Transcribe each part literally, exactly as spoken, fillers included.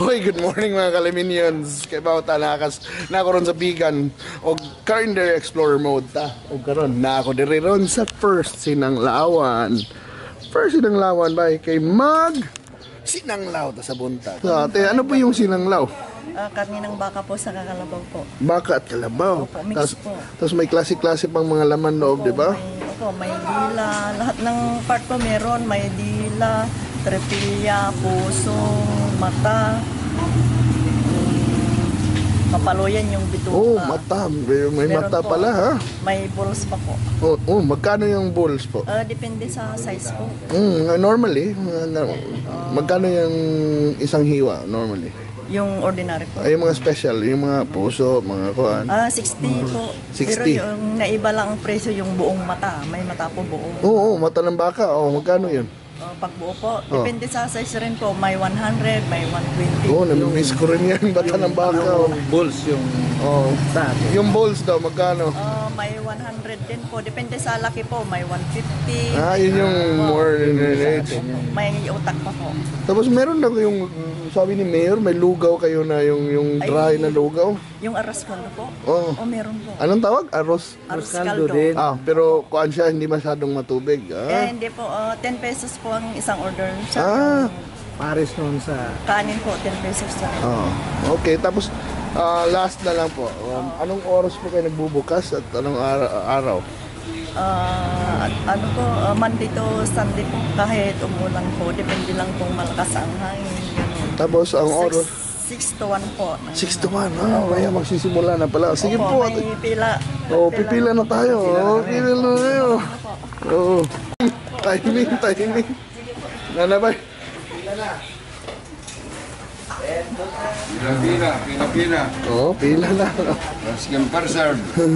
Hoy, good morning mga Kaliminians. Kaya ba ta nakas na ako ron sa Vigan o Karenderia Explorer mode ta. O karon na ako diri ron sa First Sinanglaon. First Sinanglaon ba kay mag Sinanglao ta sa buntag. So, ate, ano po yung Sinanglao? Uh, karne ng baka po sa kalabaw po. Baka at kalabaw. Opo, mix po. Tapos may klase-klase pang mga laman loob, di ba? Opo, may dila. Lahat ng part po meron. May dila, trepilya, puso, mata. Mapaluyan yung bituka. Oh, mata. May, may mata po pala, ha? May balls pa po. Oh, oh, magkano yung balls po? Uh, depende sa size po. Mm, normally, uh, magkano yung isang hiwa normally? Yung ordinary po. Ay, yung mga special, yung mga puso, mga kuan. Ah, sixty po. sixty. Pero yung naiba lang ang presyo yung buong mata. May mata po buo. Oo, oh, mata ng baka. Oh, magkano yun? Uh, pag buo po, depende sa size rin po. May one hundred, may one twenty. Oo, oh, nami-miss ko rin yan. Bata ng baka. Yung balls, yung... Oh. Yung balls daw, magkano? Uh, may one hundred din po. Depende sa laki po. May one fifty. Ah, yun yung uh, more in age. May utak pa po. Tapos meron na yung, sabi ni Mayor, may lugaw kayo na yung, yung dry Ay, na lugaw. Yung arroz caldo po? Oo. Oh. oh, meron po. Anong tawag? Arroz? Arroz caldo din. Ah, pero kuan siya, hindi masyadong matubig. Ah. Eh, hindi po. Uh, ten pesos po ang isang order. Siya, Ah. Pares nun sa... Kanin po, ten pesos sa. Oh, okay, tapos uh, last na lang po. Um, anong oras po kayo nagbubukas at anong ara- araw? Uh, ano po, uh, Monday to Sunday po. Kahit umulan po, depende lang kung malakas ang hangin. Ganun. Tapos ang oras? six to one po. six to one, oh, kaya magsisimula na pala. Sige Opo, po. may pila. Oh, pipila na tayo. Oh, pipila na tayo. Oh. Timing, timing. Nanabay. Pila-pila, pila-pila. Oh, pila na. Raskin parcel.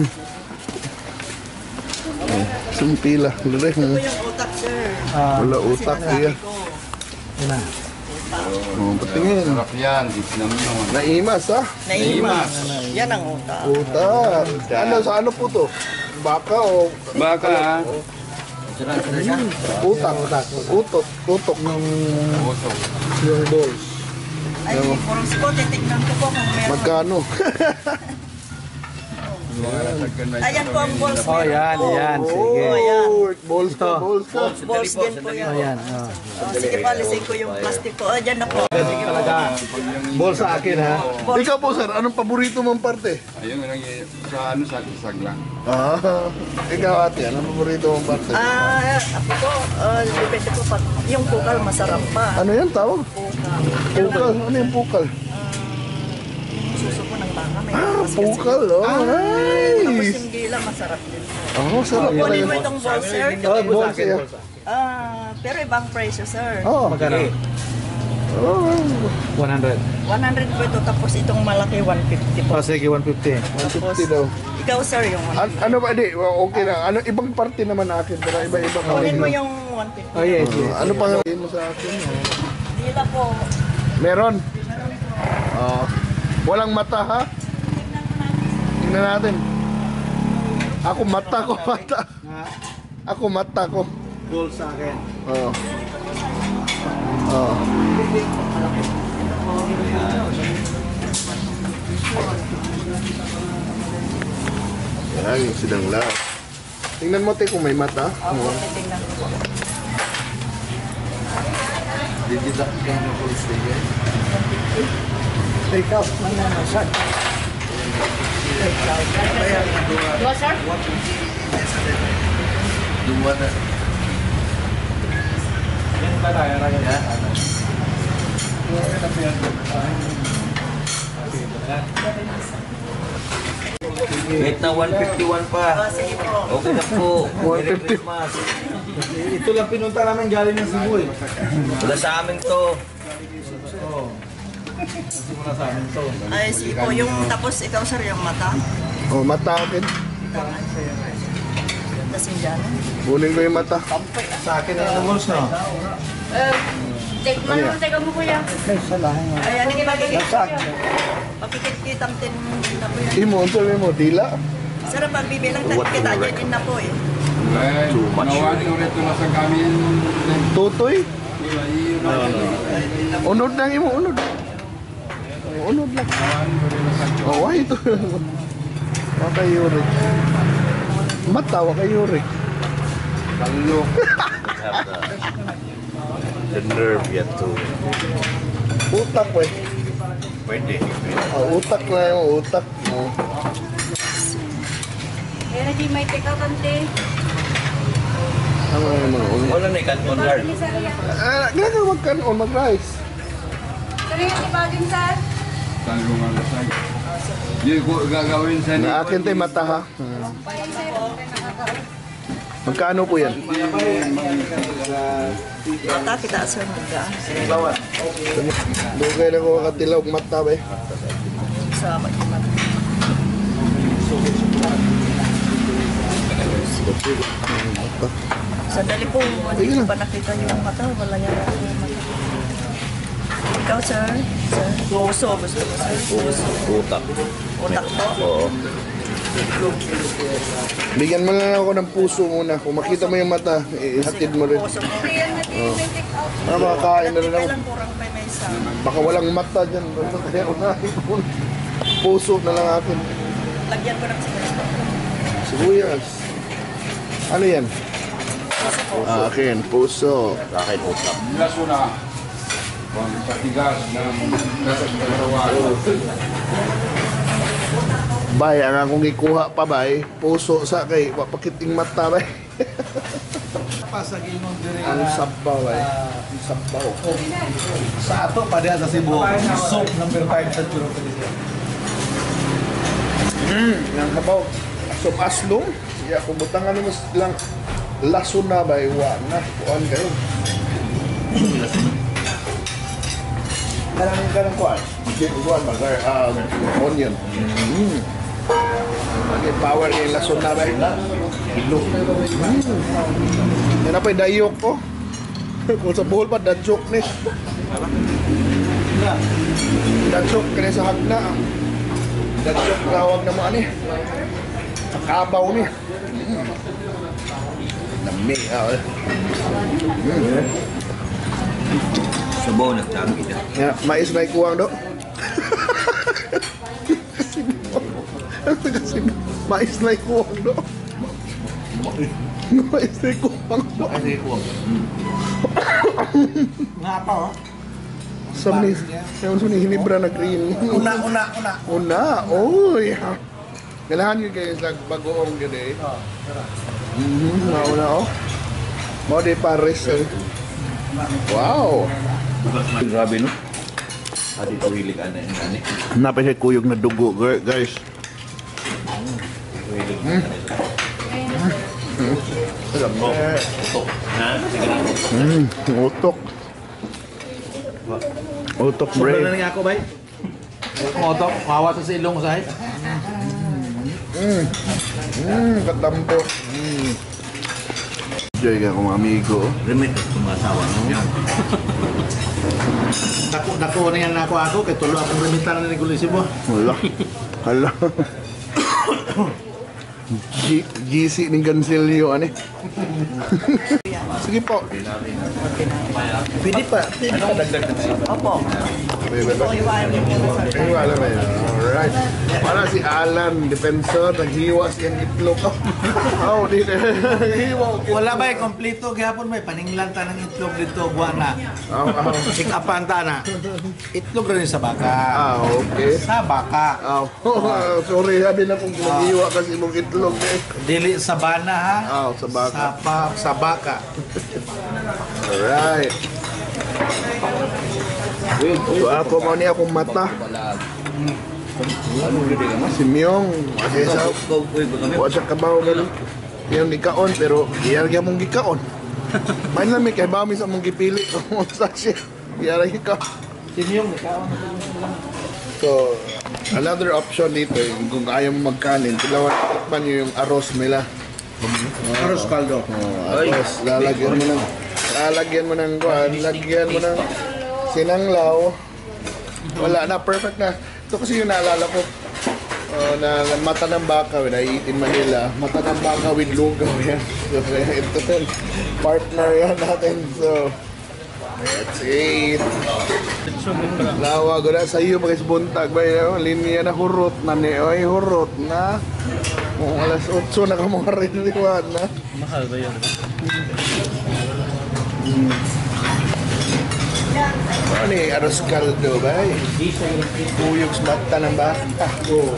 Isang pila. Lulay. Ito yung utak, sir. Wala utak niya. Yan na. Oh, patingin. Sarap yan, di sinamyon. Naimas, ha? Naimas. Yan ang utak. Utak. Ano, sa ano po to? Baka o... Baka ha? Utak. Utot. Utok ng... Usok. Yung balls. Ay, forms po, titignan ko po kung meron. Magkano? Ayan po ang balls. Oh, yan, yan. Sige. Oh, yan. Balls to, balls to. Balls din po yan. Oh, yan. Oh. Oh, sige pa, lising ko yung plastic ko. Ayan na po. Sige po. Talaga. Balls sa akin, ha? Ikaw po, sir, anong paborito mong parte? Ayun, lang sa ano, sa saglang. Ah, ikaw ate, anong paborito mong parte? Ah, ako po, uh, depende po pag yung pukal masarap pa. Ano yan tawag? Pukal. Pukal? Ano yung pukal? Suso po ng baka. May Ah, mas- pukal, oh, Tapos nice! yung gila masarap din po. Oh, sarap pala Kunin mo yun. itong ball, sir. Oh, balls sa akin. siya. balls sa akin. Ah, pero ibang presyo, sir. Oh, Magkano? oh, one hundred. one hundred po ito, tapos itong malaki one fifty po. Oh, sige, one fifty. Tapos, fifty daw. ikaw, sir, yung one An- ano ba, di, well, okay lang. Ano, ibang parte naman akin, pero iba-iba pa. Kunin mo yung one fifty. Oh, yes, yes. Ano pa nga mo sa akin? Oh. Dila po. Meron? Oh. Walang mata, ha? Tingnan natin. Ako mata ko, mata. Ako mata ko. Balls sa akin. Oh. Oh. Yan, yung Sinanglao. Tingnan mo, te, kung may mata. Opo, titignan ko po. Digitak ka ng full sige. Take out. Dua, sir? Dua na. Yan ba tayo? Kahit na one fifty-one pa. Ah, sige po. Okay na po. one Merry fifty. Christmas. Ito lang pinunta namin galing ng Cebu, eh. Wala sa amin to. Oh. Simula sa amin to. Ay, sige po. Yung tapos ikaw, sir, yung mata. Oh, mata akin. Tapos yung dyan. Kunin ko yung mata. Sa akin na yung balls, no? Take mo naman, teka mo kuya. Ay, salahin nga. Ayan, hindi magiging. Sa akin. Pakikit-kitang tin na po yan. Imo, unsa mo, dila? Sir, pagbibilang kita dyan din na po eh. Ay, nawali ulit ito na sa kamin. Tutoy? Iyon na. Unod na imo, unod. Unod lang. Oh, why ito? Waka Yuri. Mata, waka Yuri. Kalo. Have the, the nerve yet to. Utak, weh. Pwede. Oh, utak na yung utak. Oh. Kaya na di may tikakante. Ano yung mga ulo? Wala na ikan on guard. Ah, ginagawa mag-kanon, mag-rice. Kaya yung ibagin sir. Talo nga lasag. Di ko gagawin sa Na akin tayo mata, ha? Magkano po yan? Mata kita sir magda. Dugay na ko katilaw mata, ba eh. Sa mag-imat. Sandali po, hindi ko pa nakita yung mata. Wala yan ako yung mata. Ikaw, sir? Sir? Puso. Gusto mo, sir? Puso. Utak. Utak po. Oo. Bigyan mo lang ako ng puso muna. Kung makita mo yung mata, ihatid mo rin. Puso po. Kaya na di may take out. Para makakain na rin ako. Kailan kurang pa may isa? Baka walang mata dyan. Kaya unahin mo. Puso na lang akin. Lagyan ko ng sibuyas. Sibuyas. Ano yan? Ah, akin, puso. Akin utak. Laso na. Kung patigas ng lasag na rawa. Bay, ang akong ikuha pa, bay. Puso sa kay, wapakiting mata, bay. Pasagin mo dire. Ang sabaw, bay. Ang sabaw. Sa ato pa diya sa Cebu. Soap number five sa Churo. Hmm, ang sabaw. So, aslong. Yeah, kung butangan mo lang laso na, bay. Wan na. Kuhan kayo. Karang karang kuhan. Kuhan, bagar. Um, onion. Mm. Okay, power yung laso na, bay. Hilo. Mm. Yan na pa yung dayok ko. Kung sa buhol pa, dadyok ni. Dadyok, kanya sa hagna. Dadyok, tawag na mo, ani. Sa kabaw ni. Mm. Nami, ah. Mm. Subaw nagtagi na. Yeah, mais na ikuwang do. Mais na ikuwang do. Mais na ikuwang do. Kasi ko. Nga pa oh. Sa ni, yung sa ni hinibra na green. Una, una, una. Una, oy. Ganahan yun kayo sa bagoong gede. Mhm, nauna oh. Mo di Paris. Eh. Wow. Grabe no. Adi ko hilig ana yung ani. Napay sa kuyog na dugo, guys. Hilig. Alam mo. Utok. Ha? Mm, utok. Utok Sobrang na bread. nga ako bay. Ang otok, kawa sa silong ko sahay. Mm. Mm, katampo. Mm. Enjoy ka kung amigo. Remit at tumasawa no. Dako, dako na yan ako ako, kay tulo akong remitan na ni Gulisibo. Wala. Hala. G G C ng Gansilio, ano eh. Sige po. Pwede pa. Anong dagdag na siya? Opo. Bebe, So, iwain mo muna sa Ay, wala ba yun? Alright. Para si Alan, defensor, naghiwa siyang itlog. Oh, di na. Naghiwa. Wala ba eh, kompleto gihapon may paninglan ta ng itlog dito buwan na. Oh, oh. Check upan ta na. Itlog rin sa baka. Ah, okay. Sa baka. Oh, sorry, sabi na kung naghiwa kasi mong itlog eh. Dili sa bana ha. Oh, sa baka. Sa, pa, sa baka. Alright. So ako mo niya akong mata. Si Myong, kasi sa wala siya kabaw ganun. Yung gikaon, pero iyaragyan mong gikaon. Main lang may kay bami sa mong gipili. Sa siya, iyaragyan ka. Sinyong, ikaw. So, another option dito, yung kung ayaw mo magkanin, tilawan tikman nyo yung arroz nila. Arroz caldo. Oh, arroz, lalagyan mo ng, lalagyan mo ng, lalagyan mo ng sinanglao. Wala na, perfect na. Ito kasi yung naalala ko, uh, na, na mata ng baka, when I eat in Manila, mata ng baka with lugaw yan. So, ito yung partner yan natin. So, Let's eat. Lawa ko na sa iyo pag buntag ba yun? Linya na hurot na ni oy hurot na. Kung alas otso na ka mga riliwan na. Mahal ba yun? Hmm. Ano eh, aros kaldo ba eh? Kuyog sa mata ng baka. Oh.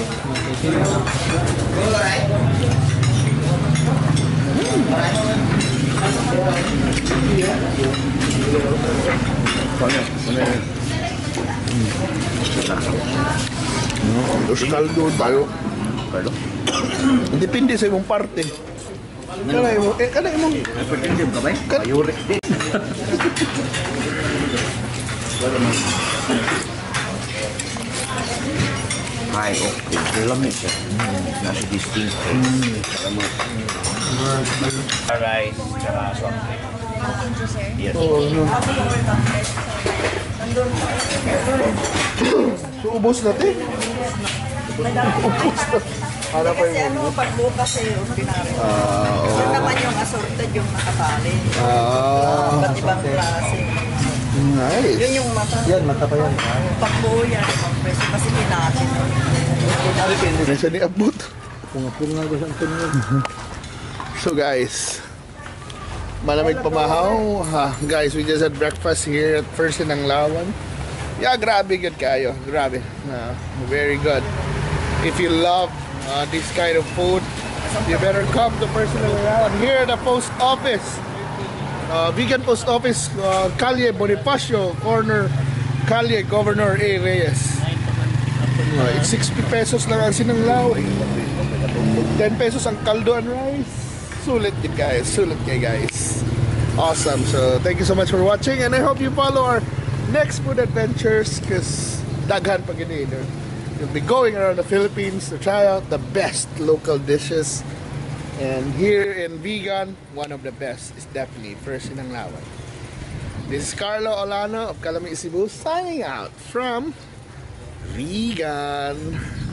Aros kaldo tayo. Depende sa imong parte. Kanay mo, eh kanay mo. Pwede ka ba? Mayuri din. Ay, okay. Lamig siya. Nasa distinct. Rice, tsaka soft drink. Yes. Oo, no. So, ubos natin. Ubos na. Para pa Kasi yung... ano, pagbukas eh, ordinary. Ah, oo. Yun naman yung assorted, yung nakabali. Ah, Ba't ibang klase. nice. Yun yung mata. Yan, mata pa yan. Pagbuo yan, ibang preso. Kasi pinatin. Nasa ni abot. Punga-punga ko siyang tunyo. So guys, malamig pamahaw. Ha, guys, we just had breakfast here at First Sinanglaon. Yeah, grabe good kayo. Grabe. Uh, very good. If you love uh, this kind of food, you better come to First Sinanglaon here at the post office. Uh, Vigan Post Office, uh, Calle Bonifacio, corner Calle Governor A. Reyes. Uh, it's sixty pesos lang ang sinanglao. Eh. ten pesos ang kaldo and rice. Sulit it guys, sulit kay guys. Awesome. So thank you so much for watching, and I hope you follow our next food adventures because daghan pa gini. We'll be going around the Philippines to try out the best local dishes. And here in Vigan, one of the best is definitely First Sinanglao. This is Carlo Olano of Kalami, Cebu, signing out from Vigan.